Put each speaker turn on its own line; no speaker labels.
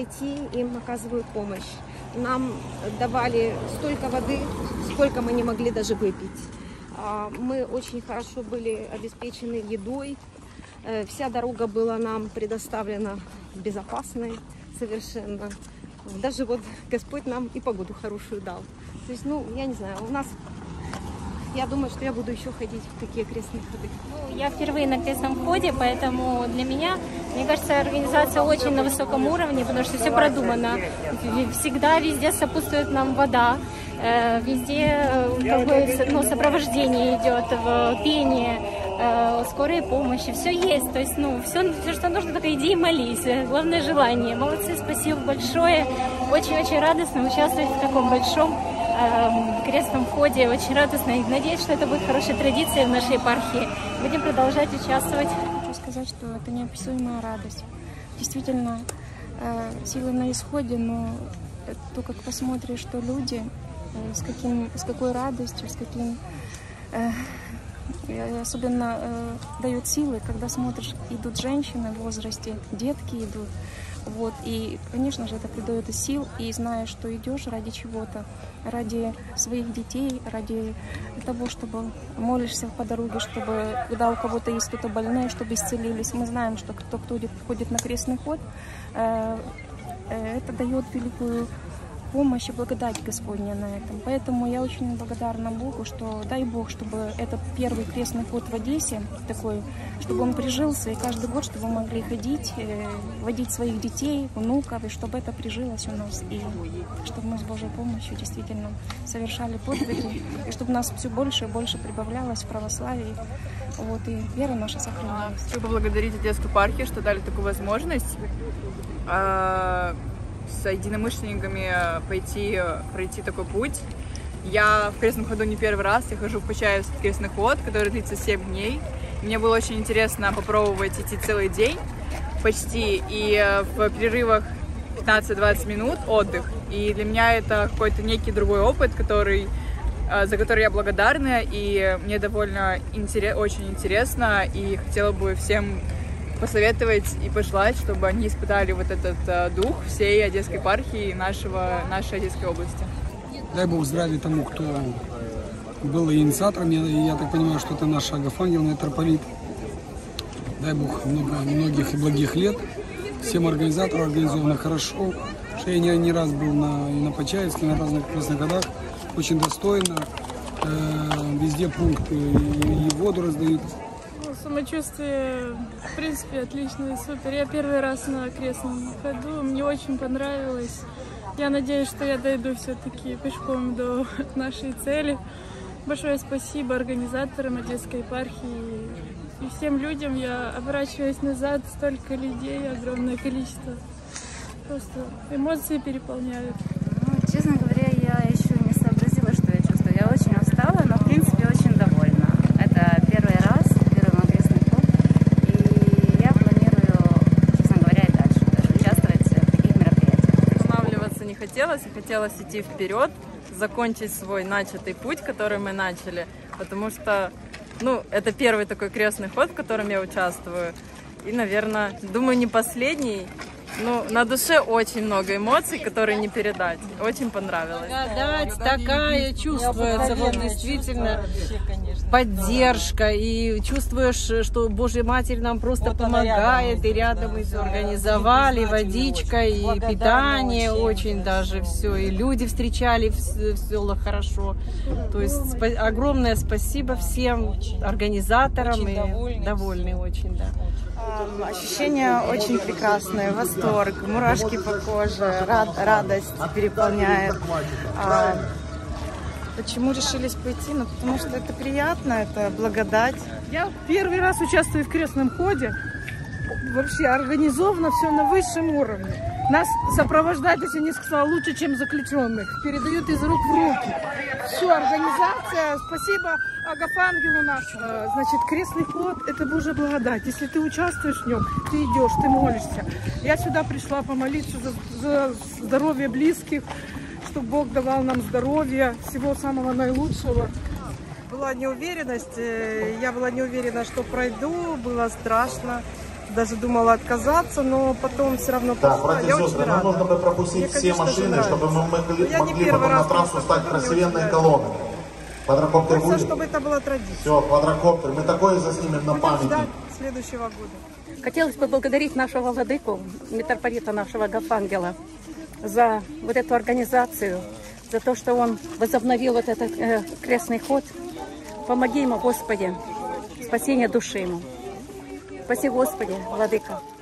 подойти, им оказывают помощь. Нам давали столько воды, сколько мы не могли даже выпить. Мы очень хорошо были обеспечены едой. Вся дорога была нам предоставлена безопасной совершенно. Даже вот Господь нам и погоду хорошую дал. То есть, ну, я не знаю, у нас... Я думаю, что я буду еще ходить в такие крестные ходы.
Ну, я впервые на крестном ходе, поэтому для меня, мне кажется, организация очень на высоком уровне, потому что все продумано. Всегда везде сопутствует нам вода, везде как бы, ну, сопровождение идет, пение, скорой помощи, все есть. То есть, ну, все, что нужно, только иди и молись. Главное желание. Молодцы, спасибо большое. Очень-очень радостно участвовать в таком большом крестном ходе, очень радостно и надеюсь, что это будет хорошей традицией в нашей епархии. Будем продолжать участвовать.
Хочу сказать, что это неописуемая радость. Действительно, силы на исходе, но то, как посмотришь, что люди, с какой радостью, с каким... Особенно дают силы, когда смотришь, идут женщины в возрасте, детки идут. Вот, и, конечно же, это придает и сил, и знаешь, что идешь ради чего-то, ради своих детей, ради того, чтобы молишься по дороге, чтобы, когда у кого-то есть кто-то больной, чтобы исцелились. Мы знаем, что кто ходит на крестный ход, это дает великую помощь и благодать Господня на этом. Поэтому я очень благодарна Богу, что дай Бог, чтобы этот первый крестный ход в Одессе такой, чтобы он прижился, и каждый год, чтобы мы могли ходить, водить своих детей, внуков, и чтобы это прижилось у нас, и чтобы мы с Божьей помощью действительно совершали подвиги, и чтобы нас все больше и больше прибавлялось в православии, вот, и вера наша сохранялась.
Хочу поблагодарить Одесскую епархию, что дали такую возможность с единомышленниками пройти такой путь. Я в крестном ходу не первый раз, я хожу в Почаевский крестный ход, который длится 7 дней. Мне было очень интересно попробовать идти целый день почти, и в перерывах 15-20 минут отдых. И для меня это какой-то некий другой опыт, за который я благодарна, и мне довольно очень интересно, и хотела бы всем посоветовать и пожелать, чтобы они испытали вот этот дух всей Одесской епархии и нашей Одесской области.
Дай Бог здравия тому, кто был инициатором. Я так понимаю, что это наш Агафангел, митрополит. Дай Бог многих и благих лет. Всем организаторам организовано хорошо. Я не раз был на Почаевске, на разных крестных ходах. Очень достойно. Везде пункты и воду раздают.
Самочувствие, в принципе, отличное, супер. Я первый раз на крестном ходу, мне очень понравилось. Я надеюсь, что я дойду все-таки пешком до нашей цели. Большое спасибо организаторам Одесской епархии и всем людям. Я оборачиваюсь назад, столько людей, огромное количество. Просто эмоции переполняют.
Ну, честно говоря, я еще не сообразила, что я чувствую. Я очень устала, но в принципе очень довольна. Это первый раз, первый мой крестный ход. И я планирую, честно говоря, и дальше даже участвовать в таких мероприятиях.
Останавливаться не хотелось, и хотелось идти вперед, закончить свой начатый путь, который мы начали, потому что, ну, это первый такой крестный ход, в котором я участвую, и, наверное, думаю, не последний. Ну, на душе очень много эмоций, которые не передать. Очень понравилось.
Благодать такая чувствуется, вот действительно поддержка, и чувствуешь, что Божья Матерь нам просто вот помогает, и рядом и все организовали, водичка, и питание, очень даже все, и люди встречали в селах хорошо. То есть огромное спасибо всем организаторам, и довольны очень, да.
Ощущения очень прекрасные, восторг, мурашки по коже, радость переполняет. Почему решились пойти? Ну, потому что это приятно, это благодать.
Я первый раз участвую в крестном ходе. Вообще организовано все на высшем уровне. Нас сопровождают, если не сказала, лучше, чем заключенных. Передают из рук в руки. Все, организация, спасибо Агафангелу нашему. Значит, крестный ход – это Божья благодать. Если ты участвуешь в нем, ты идешь, ты молишься. Я сюда пришла помолиться за здоровье близких, чтобы Бог давал нам здоровье, всего самого наилучшего.
Была неуверенность, я была не уверена, что пройду, было страшно.
даже думала отказаться, но потом все равно
Да,
пошла.
братья
Я
и
очень
сестры,
рада.
нам нужно бы пропустить
Мне,
все
конечно же,
машины, чтобы мы
Я не
могли
первый
потом на
раз
трассу
просто
стать
хожу, мне
красивенной
очень
колонной. Квадрокоптер
Хочется,
будет?
чтобы это была традиция.
Все, квадрокоптер. Мы такое заснимем на
Будем
память.
ждать следующего года.
Хотелось бы поблагодарить нашего владыку, митрополита нашего Агафангела, за вот эту организацию, за то, что он возобновил вот этот крестный ход. Помоги ему, Господи, спасение души ему. Спаси, Господи, владыка.